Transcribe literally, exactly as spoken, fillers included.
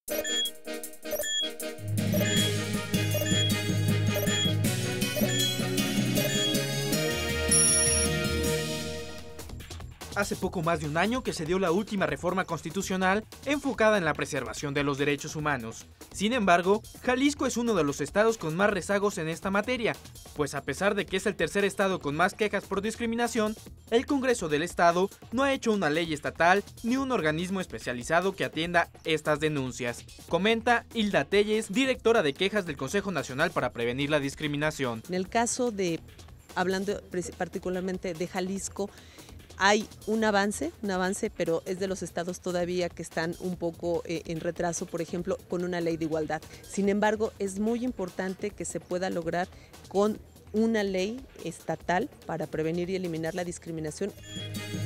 Hace poco más de un año que se dio la última reforma constitucional enfocada en la preservación de los derechos humanos. Sin embargo, Jalisco es uno de los estados con más rezagos en esta materia, pues a pesar de que es el tercer estado con más quejas por discriminación, el Congreso del estado no ha hecho una ley estatal ni un organismo especializado que atienda estas denuncias. Comenta Hilda Telles, directora de quejas del Consejo Nacional para Prevenir la Discriminación. En el caso de, hablando particularmente de Jalisco, hay un avance, un avance, pero es de los estados todavía que están un poco eh, en retraso, por ejemplo, con una ley de igualdad. Sin embargo, es muy importante que se pueda lograr con una ley estatal para prevenir y eliminar la discriminación.